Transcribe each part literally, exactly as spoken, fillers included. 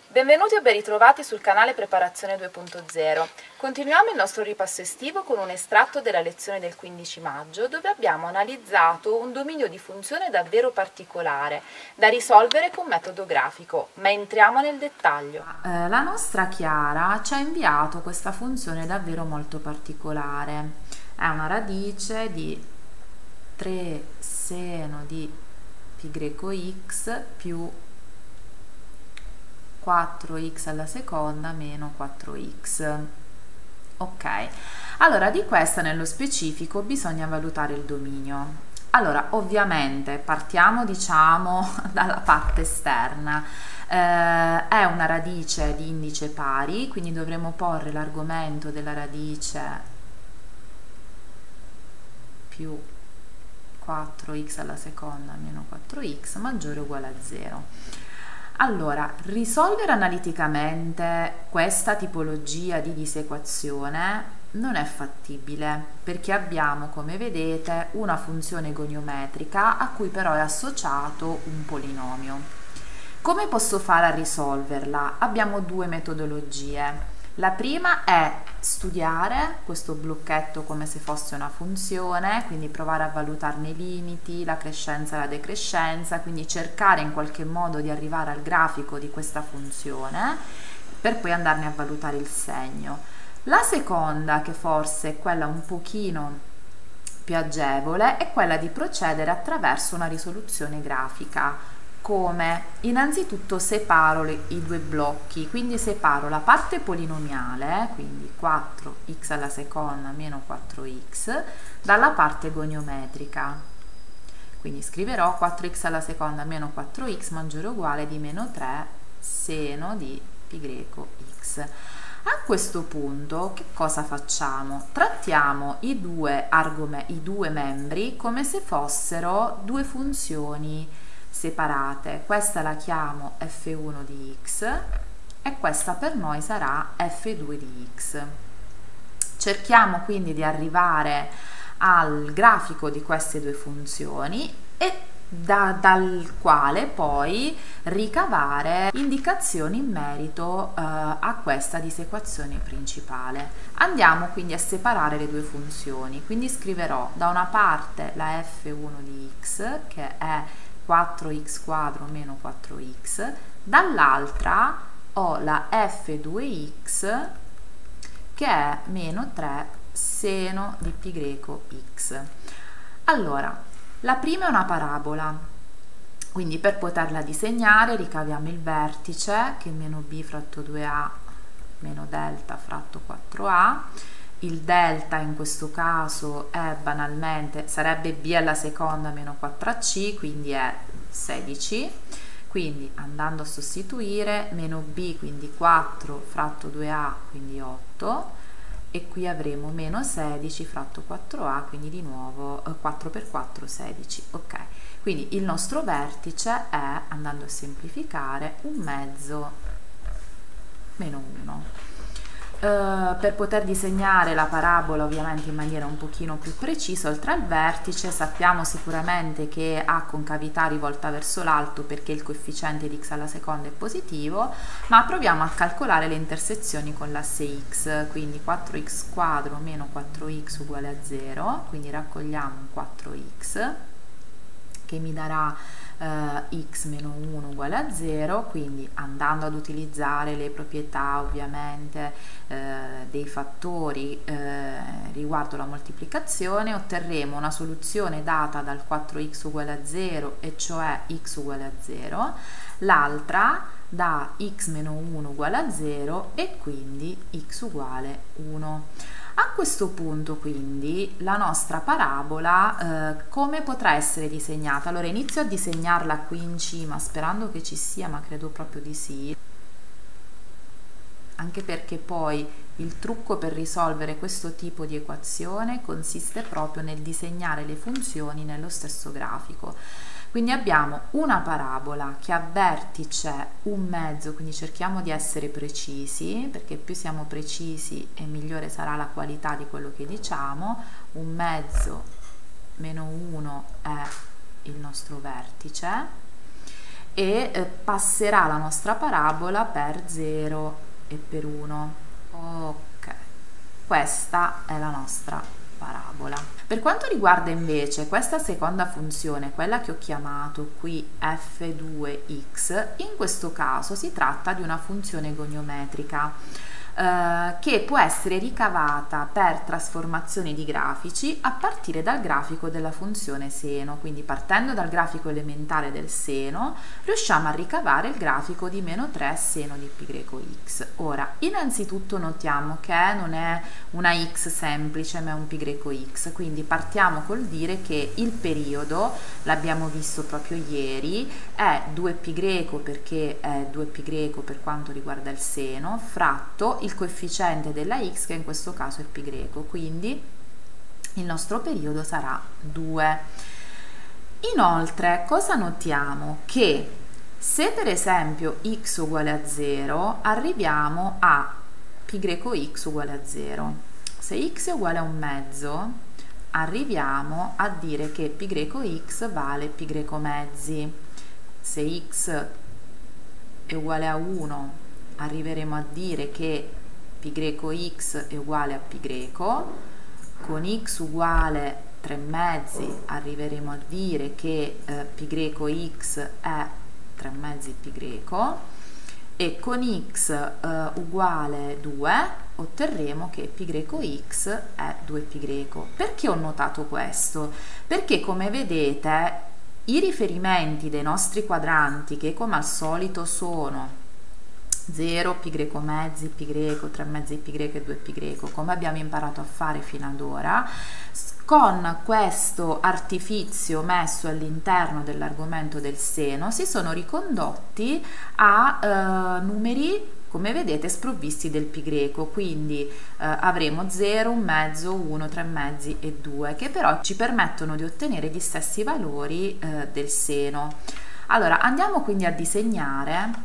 Benvenuti o ben ritrovati sul canale Preparazione due punto zero. Continuiamo il nostro ripasso estivo con un estratto della lezione del quindici maggio, dove abbiamo analizzato un dominio di funzione davvero particolare da risolvere con metodo grafico, ma entriamo nel dettaglio. Eh, la nostra Chiara ci ha inviato questa funzione davvero molto particolare. È una radice di tre seno di π x più quattro x alla seconda meno quattro x. Ok, allora di questa nello specifico bisogna valutare il dominio. Allora, ovviamente partiamo diciamo dalla parte esterna. Eh, è una radice di indice pari, quindi dovremo porre l'argomento della radice più quattro x alla seconda meno quattro x maggiore o uguale a zero. Allora, risolvere analiticamente questa tipologia di disequazione non è fattibile perché abbiamo, come vedete, una funzione goniometrica a cui però è associato un polinomio. Come posso fare a risolverla? Abbiamo due metodologie. La prima è studiare questo blocchetto come se fosse una funzione, quindi provare a valutarne i limiti, la crescenza e la decrescenza, quindi cercare in qualche modo di arrivare al grafico di questa funzione per poi andarne a valutare il segno. La seconda, che forse è quella un pochino più agevole, è quella di procedere attraverso una risoluzione grafica. Come? Innanzitutto separo le, i due blocchi, quindi separo la parte polinomiale, quindi quattro x alla seconda meno quattro x, dalla parte goniometrica. Quindi scriverò quattro x alla seconda meno quattro x maggiore o uguale di meno tre seno di π x. A questo punto che cosa facciamo? Trattiamo i due, i due membri come se fossero due funzioni separate. Questa la chiamo f uno di x e questa per noi sarà f due di x. Cerchiamo quindi di arrivare al grafico di queste due funzioni e da, dal quale poi ricavare indicazioni in merito eh, a questa disequazione principale. Andiamo quindi a separare le due funzioni, quindi scriverò da una parte la f uno di x, che è quattro x quadro meno quattro x, dall'altra ho la f due x che è meno tre seno di π x. Allora, la prima è una parabola, quindi per poterla disegnare ricaviamo il vertice che è meno b fratto due a meno delta fratto quattro a. Il delta in questo caso è banalmente, sarebbe b alla seconda meno quattro a c, quindi è sedici, quindi andando a sostituire meno b, quindi quattro fratto due a, quindi otto, e qui avremo meno sedici fratto quattro a, quindi di nuovo eh, quattro per quattro, sedici. Ok, quindi il nostro vertice è, andando a semplificare, un mezzo meno uno. Uh, per poter disegnare la parabola ovviamente in maniera un pochino più precisa, oltre al vertice sappiamo sicuramente che ha concavità rivolta verso l'alto perché il coefficiente di x alla seconda è positivo, ma proviamo a calcolare le intersezioni con l'asse x, quindi quattro x quadro meno quattro x uguale a zero, quindi raccogliamo un quattro x che mi darà Uh, x meno uno uguale a zero, quindi andando ad utilizzare le proprietà ovviamente uh, dei fattori uh, riguardo la moltiplicazione, otterremo una soluzione data dal quattro x uguale a zero, e cioè x uguale a zero, l'altra da x meno uno uguale a zero e quindi x uguale uno. A questo punto quindi la nostra parabola eh, come potrà essere disegnata? Allora inizio a disegnarla qui in cima sperando che ci sia, ma credo proprio di sì, anche perché poi il trucco per risolvere questo tipo di equazione consiste proprio nel disegnare le funzioni nello stesso grafico. Quindi abbiamo una parabola che ha vertice un mezzo, quindi cerchiamo di essere precisi, perché più siamo precisi e migliore sarà la qualità di quello che diciamo. Un mezzo meno uno è il nostro vertice e eh, passerà la nostra parabola per zero e per uno. Ok, questa è la nostra parabola. Per quanto riguarda invece questa seconda funzione, quella che ho chiamato qui f due x, in questo caso si tratta di una funzione goniometrica eh, che può essere ricavata per trasformazioni di grafici a partire dal grafico della funzione seno. Quindi partendo dal grafico elementare del seno riusciamo a ricavare il grafico di meno tre seno di πx. Ora, innanzitutto notiamo che non è una x semplice ma è un πx, quindi partiamo col dire che il periodo, l'abbiamo visto proprio ieri, è due π perché è due π per quanto riguarda il seno, fratto il coefficiente della x, che in questo caso è π, quindi il nostro periodo sarà due. Inoltre, cosa notiamo? Che se per esempio x uguale a zero, arriviamo a πx uguale a zero. Se x è uguale a un mezzo, arriviamo a dire che πx vale π mezzi. Se x è uguale a uno, arriveremo a dire che πx è uguale a π. Con x uguale tre mezzi arriveremo a dire che eh, πx è tre mezzi π, e con x eh, uguale due otterremo che πx è due π. Perché ho notato questo? Perché come vedete i riferimenti dei nostri quadranti, che come al solito sono zero, π mezzi, π, tre mezzi π e due π, come abbiamo imparato a fare fino ad ora, con questo artifizio messo all'interno dell'argomento del seno si sono ricondotti a eh, numeri, come vedete, sprovvisti del π, quindi eh, avremo zero, un mezzo, uno, tre mezzi e due, che però ci permettono di ottenere gli stessi valori eh, del seno. Allora, andiamo quindi a disegnare.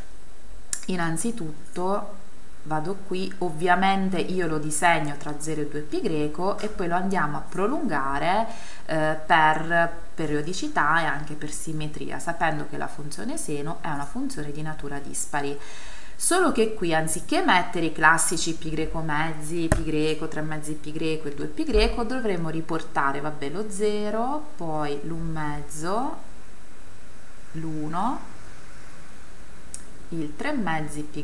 Innanzitutto vado qui, ovviamente io lo disegno tra zero e due π e poi lo andiamo a prolungare eh, per periodicità e anche per simmetria, sapendo che la funzione seno è una funzione di natura dispari. Solo che qui, anziché mettere i classici π mezzi, π, tre mezzi π e due π, dovremmo riportare, vabbè, lo zero, poi l'un mezzo, l'uno, il tre mezzi π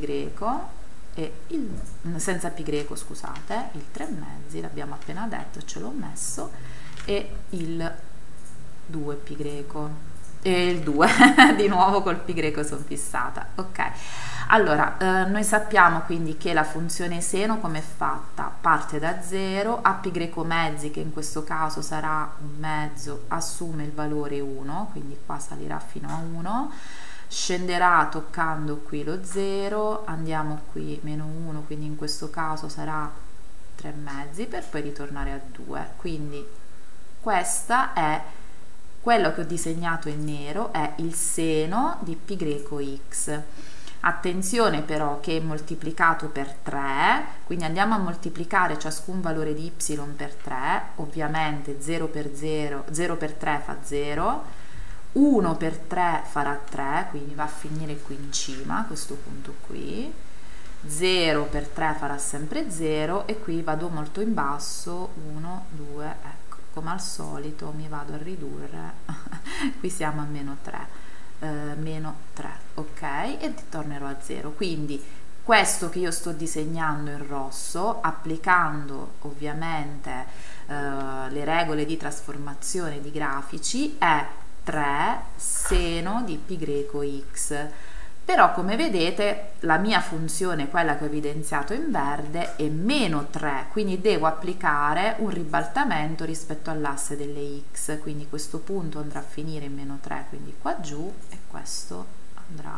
e il, senza π, scusate, il tre mezzi, l'abbiamo appena detto, ce l'ho messo, e il due π e il due di nuovo col π sono fissata. Ok, allora eh, noi sappiamo quindi che la funzione seno come è fatta? Parte da zero, a π mezzi, che in questo caso sarà un mezzo, assume il valore uno, quindi qua salirà fino a uno, scenderà toccando qui lo zero, andiamo qui meno uno, quindi in questo caso sarà tre mezzi, per poi ritornare a due. Quindi questa è quello che ho disegnato in nero, è il seno di πx. Attenzione però che è moltiplicato per tre, quindi andiamo a moltiplicare ciascun valore di y per tre, ovviamente zero per zero, zero per tre fa zero, uno per tre farà tre, quindi va a finire qui in cima, a questo punto qui, zero per tre farà sempre zero, e qui vado molto in basso, uno, due, ecco, come al solito mi vado a ridurre, qui siamo a meno tre, eh, meno tre, ok, e tornerò a zero. Quindi questo che io sto disegnando in rosso, applicando ovviamente eh, le regole di trasformazione di grafici, è tre seno di πx. Però come vedete la mia funzione, quella che ho evidenziato in verde, è meno tre, quindi devo applicare un ribaltamento rispetto all'asse delle x, quindi questo punto andrà a finire in meno tre, quindi qua giù, e questo andrà,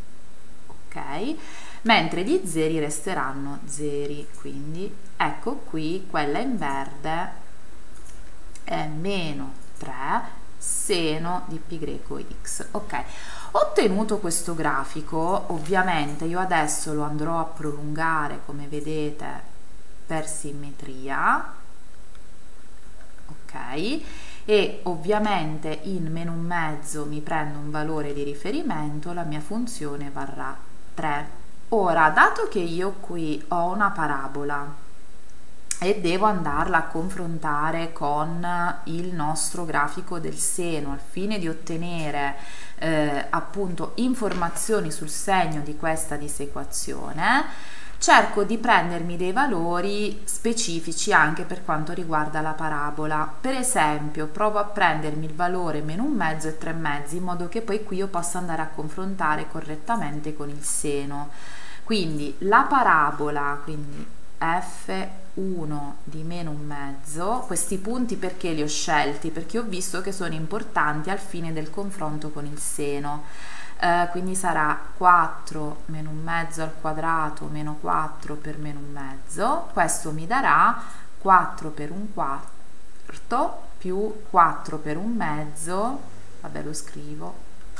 ok, mentre gli zeri resteranno zeri, quindi ecco qui quella in verde è meno tre seno di πx. Ok, ottenuto questo grafico, ovviamente io adesso lo andrò a prolungare, come vedete, per simmetria, ok, e ovviamente in meno un mezzo mi prendo un valore di riferimento, la mia funzione varrà tre. Ora, dato che io qui ho una parabola e devo andarla a confrontare con il nostro grafico del seno al fine di ottenere eh, appunto informazioni sul segno di questa disequazione, cerco di prendermi dei valori specifici anche per quanto riguarda la parabola. Per esempio, provo a prendermi il valore meno un mezzo e tre mezzi, in modo che poi qui io possa andare a confrontare correttamente con il seno. Quindi la parabola, quindi effe uno di meno un mezzo, questi punti perché li ho scelti? Perché ho visto che sono importanti al fine del confronto con il seno. Uh, quindi sarà quattro meno un mezzo al quadrato meno quattro per meno un mezzo, questo mi darà quattro per un quarto più quattro per un mezzo, vabbè lo scrivo,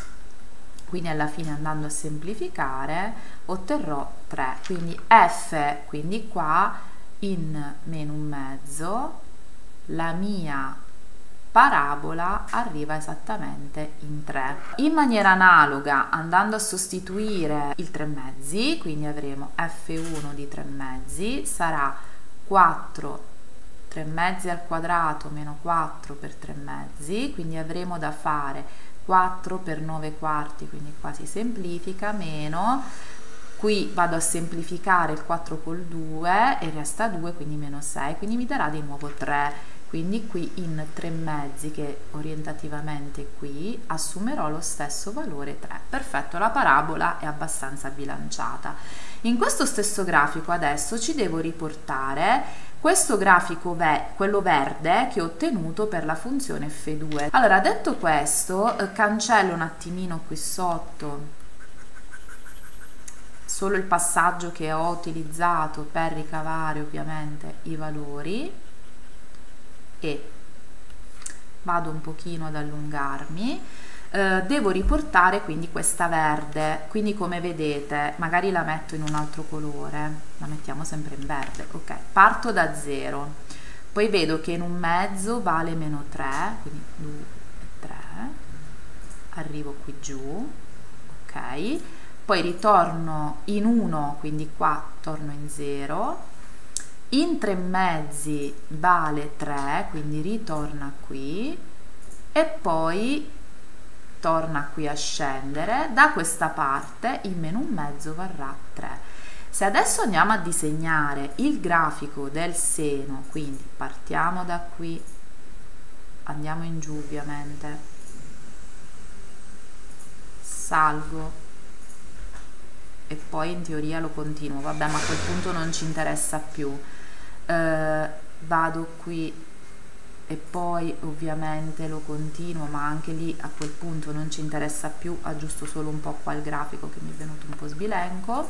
quindi alla fine andando a semplificare otterrò tre, quindi f, quindi qua in meno un mezzo la mia parabola arriva esattamente in tre. In maniera analoga, andando a sostituire il tre mezzi, quindi avremo effe uno di tre mezzi, sarà quattro tre mezzi al quadrato meno quattro per tre mezzi, quindi avremo da fare quattro per nove quarti, quindi qua si semplifica, meno, qui vado a semplificare il quattro col due e resta due, quindi meno sei, quindi mi darà di nuovo tre. Quindi qui in tre mezzi, che orientativamente qui, assumerò lo stesso valore tre. Perfetto, la parabola è abbastanza bilanciata. In questo stesso grafico adesso ci devo riportare questo grafico, ve quello verde, che ho ottenuto per la funzione effe due. Allora, detto questo, eh, cancello un attimino qui sotto solo il passaggio che ho utilizzato per ricavare ovviamente i valori, e vado un pochino ad allungarmi. Eh, devo riportare quindi questa verde, quindi come vedete magari la metto in un altro colore, la mettiamo sempre in verde, ok, parto da zero, poi vedo che in un mezzo vale meno tre, quindi due e tre, arrivo qui giù, ok, poi ritorno in uno, quindi qua torno in zero, in tre mezzi vale tre, quindi ritorna qui e poi torna qui a scendere, da questa parte in meno un mezzo varrà tre. Se adesso andiamo a disegnare il grafico del seno, quindi partiamo da qui, andiamo in giù ovviamente, salgo e poi in teoria lo continuo, vabbè, ma a quel punto non ci interessa più. Uh, vado qui e poi ovviamente lo continuo, ma anche lì a quel punto non ci interessa più, aggiusto solo un po' qua il grafico che mi è venuto un po' sbilenco,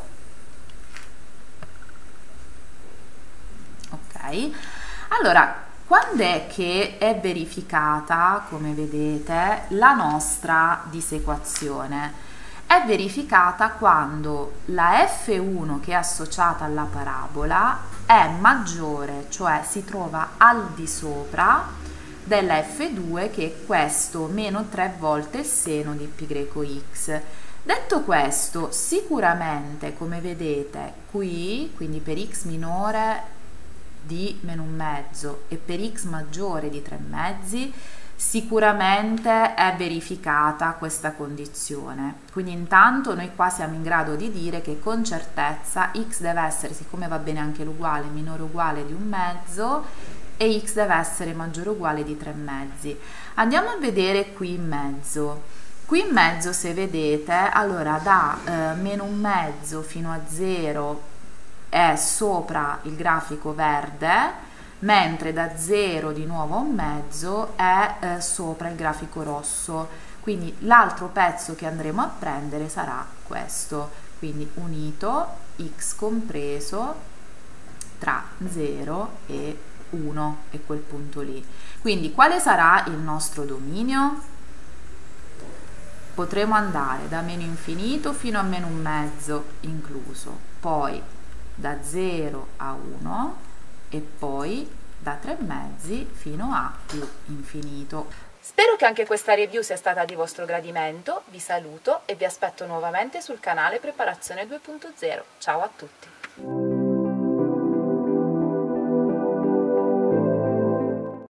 ok. Allora, quando è che è verificata, come vedete, la nostra disequazione? È verificata quando la effe uno che è associata alla parabola è maggiore, cioè si trova al di sopra della effe due, che è questo meno tre volte il seno di π greco x. Detto questo, sicuramente come vedete qui, quindi per x minore di meno un mezzo e per x maggiore di tre mezzi, sicuramente è verificata questa condizione. Quindi intanto noi qua siamo in grado di dire che con certezza x deve essere, siccome va bene anche l'uguale, minore o uguale di un mezzo, e x deve essere maggiore o uguale di tre mezzi. Andiamo a vedere qui in mezzo. Qui in mezzo, se vedete, allora da eh, meno un mezzo fino a zero è sopra il grafico verde, mentre da zero di nuovo a un mezzo è eh, sopra il grafico rosso. Quindi l'altro pezzo che andremo a prendere sarà questo, quindi unito x compreso tra zero e uno, e quel punto lì. Quindi quale sarà il nostro dominio? Potremo andare da meno infinito fino a meno un mezzo incluso, poi da zero a uno e poi da tre mezzi fino a più infinito. Spero che anche questa review sia stata di vostro gradimento, vi saluto e vi aspetto nuovamente sul canale Preparazione due punto zero. Ciao a tutti!